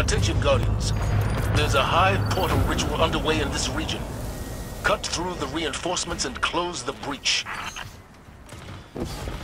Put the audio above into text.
Attention, Guardians. There's a hive portal ritual underway in this region. Cut through the reinforcements and close the breach.